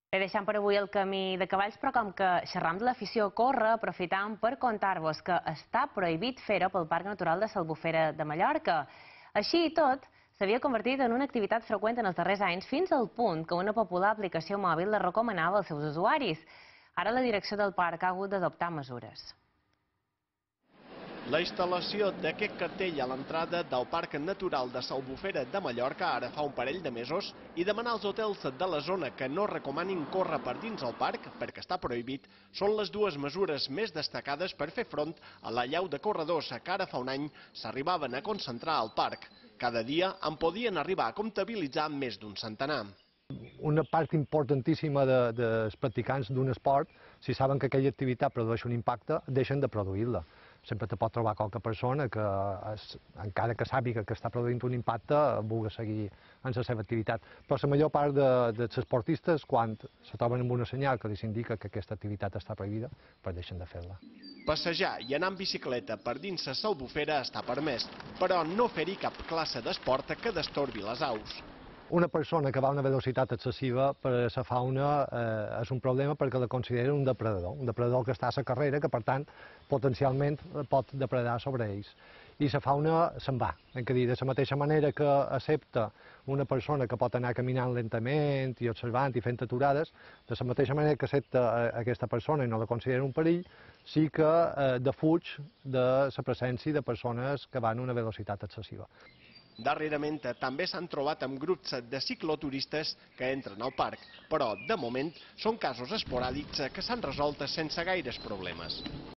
Deixant per avui el camí de cavalls, però com que xerram de l'afició a córrer, aprofitam per contar-vos que està prohibit fer-ho pel Parc Natural de l'Albufera de Mallorca. Així i tot, s'havia convertit en una activitat freqüent en els darrers anys fins al punt que una popular aplicació mòbil la recomanava als seus usuaris. Ara la direcció del parc ha hagut d'adoptar mesures. La instal·lació d'aquest cartell a l'entrada del Parc Natural de l'Albufera de Mallorca ara fa un parell de mesos i demanar als hotels de la zona que no recomanin córrer per dins el parc, perquè està prohibit, són les dues mesures més destacades per fer front a l'allau de corredors que ara fa un any s'arribaven a concentrar al parc. Cada dia en podien arribar a comptabilitzar més d'un centenar. Una part importantíssima dels practicants d'un esport, si saben que aquella activitat produeix un impacte, deixen de produir-la. Sempre te pot trobar qualque persona que, encara que sàpiga que està produint un impacte, vulgui seguir en la seva activitat. Però la major part dels esportistes, quan se troben amb una senyal que els indica que aquesta activitat està prohibida, pues deixen de fer-la. Passejar i anar en bicicleta per dins l'Albufera està permès, però no fer-hi cap classe d'esport que destorbi les aus. Una persona que va a una velocitat excessiva per a la fauna és un problema perquè la considera un depredador que està a la carrera, que per tant potencialment pot depredar sobre ells. I la fauna se'n va, de la mateixa manera que accepta una persona que pot anar caminant lentament i observant i fent aturades, de la mateixa manera que accepta aquesta persona i no la considera un perill, sí que defuig de la presència de persones que van a una velocitat excessiva. Darrerament també s'han trobat amb grups de cicloturistes que entren al parc, però de moment són casos esporàdics que s'han resolt sense gaires problemes.